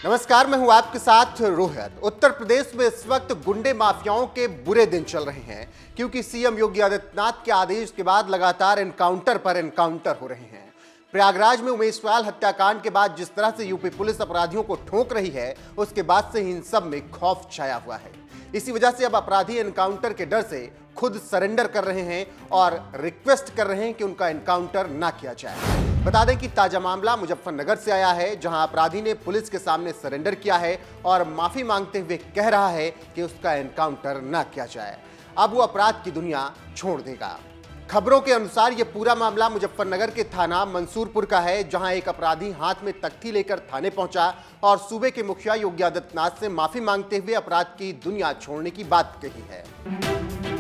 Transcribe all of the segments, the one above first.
नमस्कार, मैं हूं आपके साथ रोहित। उत्तर प्रदेश में इस वक्त गुंडे माफियाओं के बुरे दिन चल रहे हैं क्योंकि सीएम योगी आदित्यनाथ के आदेश के बाद लगातार एनकाउंटर पर एनकाउंटर हो रहे हैं। प्रयागराज में उमेशवाल हत्याकांड के बाद जिस तरह से यूपी पुलिस अपराधियों को ठोक रही है, उसके बाद से इन सब में खौफ छाया हुआ है। इसी वजह से अब अपराधी एनकाउंटर के डर से खुद सरेंडर कर रहे हैं और रिक्वेस्ट कर रहे हैं कि उनका एनकाउंटर ना किया जाए। बता दें कि ताजा मामला मुजफ्फरनगर से आया है, जहां अपराधी ने पुलिस के सामने सरेंडर किया है और माफी मांगते हुए कह रहा है कि उसका एनकाउंटर ना किया जाए। अब वो अपराध की दुनिया छोड़ देगा। खबरों के अनुसार यह पूरा मामला मुजफ्फरनगर के थाना मंसूरपुर का है, जहां एक अपराधी हाथ में तख्ती लेकर थाने पहुंचा और सूबे के मुखिया योगी आदित्यनाथ से माफी मांगते हुए अपराध की दुनिया छोड़ने की बात कही है।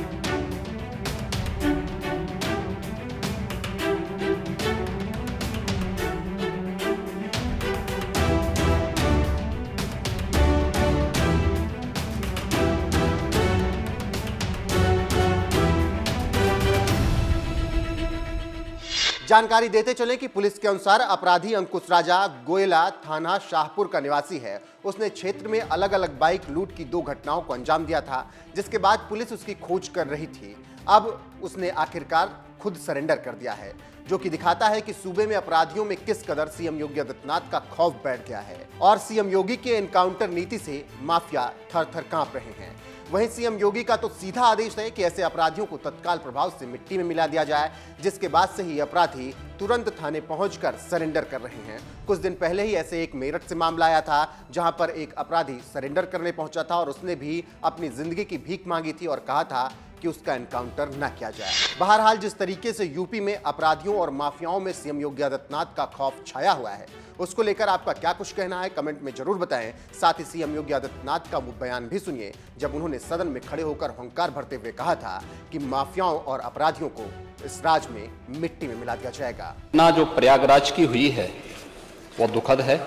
जानकारी देते चले कि पुलिस के अनुसार अपराधी अंकुश राजा गोयला थाना शाहपुर का निवासी है। उसने क्षेत्र में अलग अलग बाइक लूट की 2 घटनाओं को अंजाम दिया था, जिसके बाद पुलिस उसकी खोज कर रही थी। अब उसने आखिरकार खुद सरेंडर कर दिया है, जो कि दिखाता है कि सूबे में अपराधियों में किस कदर सीएम योगी आदित्यनाथ का खौफ बैठ गया है और सीएम योगी के एनकाउंटर नीति से माफिया थर-थर कांप रहे हैं। वहीं सीएम योगी का तो सीधा आदेश है कि ऐसे अपराधियों को तत्काल प्रभाव से मिट्टी में मिला दिया जाए, जिसके बाद से ही अपराधी तुरंत थाने पहुंचकर सरेंडर कर रहे हैं। कुछ दिन पहले ही ऐसे एक मेरठ से मामला आया था, जहां पर एक अपराधी सरेंडर करने पहुंचा था और उसने भी अपनी जिंदगी की भीख मांगी थी और कहा था कि उसका एनकाउंटर न किया जाए। बहरहाल, जिस तरीके से यूपी में अपराधियों और माफियाओं में सीएम योगी आदित्यनाथ का खौफ छाया हुआ है, उसको लेकर आपका क्या कुछ कहना है, कमेंट में जरूर बताएं। साथ ही सीएम योगी आदित्यनाथ का वो बयान भी सुनिए जब उन्होंने सदन में खड़े होकर हुंकार भरते हुए कहा था कि माफियाओं और अपराधियों को इस राज में मिट्टी में मिला दिया जाएगा। ना जो प्रयागराज की हुई है वो दुखद है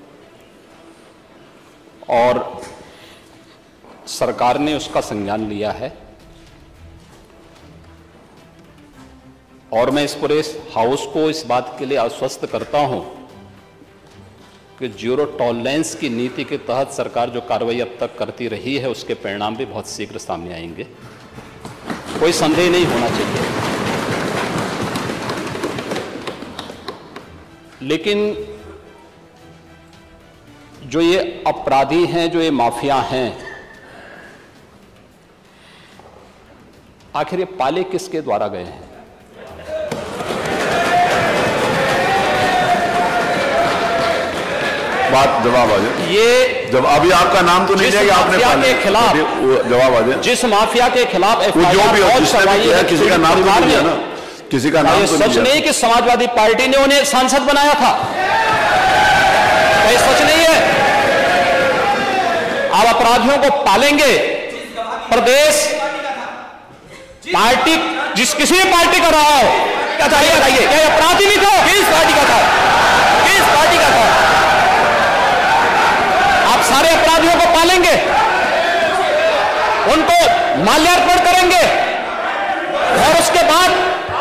और सरकार ने उसका संज्ञान लिया है और मैं इस पूरे हाउस को इस बात के लिए आश्वस्त करता हूं कि जीरो टॉलरेंस की नीति के तहत सरकार जो कार्रवाई अब तक करती रही है, उसके परिणाम भी बहुत शीघ्र सामने आएंगे। कोई संदेह नहीं होना चाहिए। लेकिन जो ये अपराधी हैं, जो ये माफिया हैं, आखिर ये पाले किसके द्वारा गए हैं? बात जवाब आ जाए। ये जब अभी आपका नाम तो नहीं जाएगा, आपने के खिलाफ जवाब आ जाए। जिस माफिया के खिलाफ जो भी हो, किसी का नाम तो नहीं है ना, किसी का नाम तो सच नहीं कि समाजवादी पार्टी ने उन्हें सांसद बनाया था, ये सच नहीं है। आप अपराधियों को पालेंगे। प्रदेश पार्टी जिस किसी भी पार्टी का रहा हो, बताइए क्या अपराधी नहीं था? किस पार्टी का था? किस पार्टी का था? आप सारे अपराधियों को पालेंगे, उनको माल्यार्पण करेंगे और उसके बाद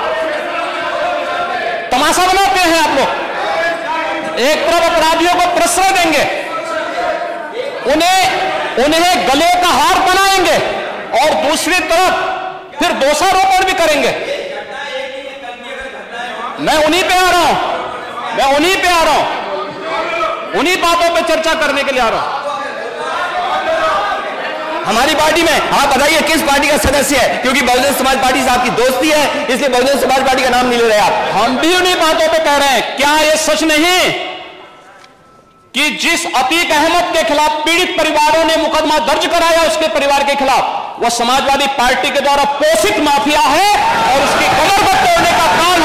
तमाशा बनाते हैं आप लोग। एक तरफ अपराधियों को प्रश्रय देंगे, उन्हें गले का हार बनाएंगे और दूसरी तरफ फिर दोषारोपण भी करेंगे। मैं उन्हीं पे आ रहा हूं, उन्हीं बातों पे चर्चा करने के लिए आ रहा हूं। हमारी पार्टी में आप बताइए किस पार्टी का सदस्य है? क्योंकि बहुजन समाज पार्टी से आपकी दोस्ती है, इसलिए बहुजन समाज पार्टी का नाम नहीं ले रहे आप। हम भी उन्हीं बातों पे कह रहे हैं। क्या यह सच नहीं कि जिस अतीक अहमद के खिलाफ पीड़ित परिवारों ने मुकदमा दर्ज कराया, उसके परिवार के खिलाफ, वह समाजवादी पार्टी के द्वारा पोषित माफिया है और उसकी कमर पर तोड़ने का काम